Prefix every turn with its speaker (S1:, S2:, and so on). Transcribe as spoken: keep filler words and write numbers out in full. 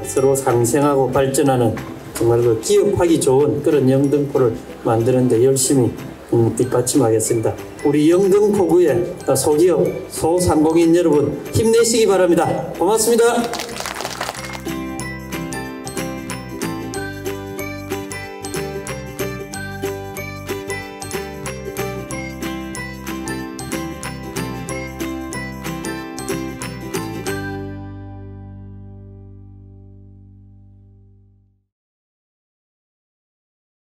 S1: 서로 상생하고 발전하는 정말 그 기업하기 좋은 그런 영등포를 만드는 데 열심히 음, 뒷받침하겠습니다. 우리 영등포구의 소기업, 소상공인 여러분 힘내시기 바랍니다. 고맙습니다.